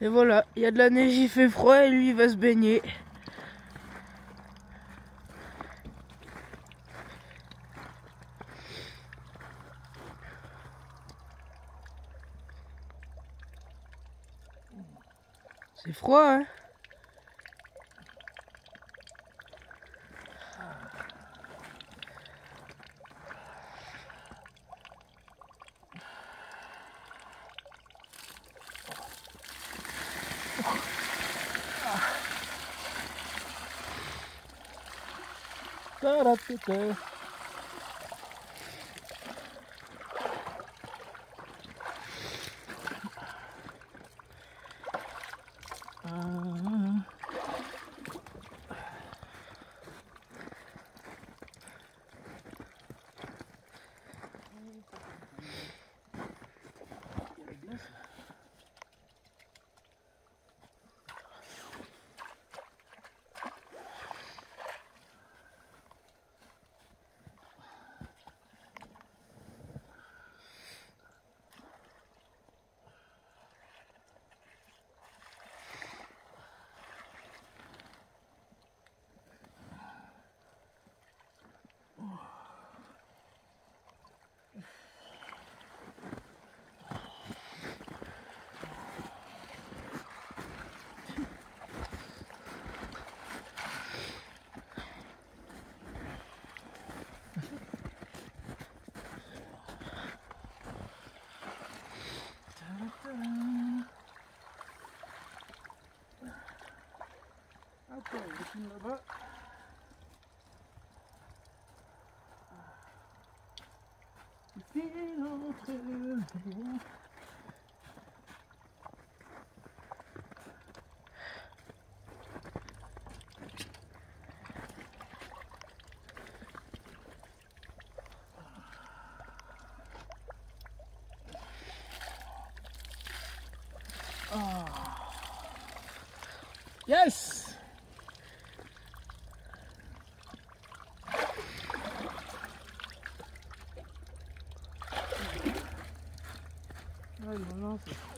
Et voilà, il y a de la neige, il fait froid et lui il va se baigner. C'est froid, hein? Attends, je filme là-bas. Il file entre eux. Yes! Allez, on lance.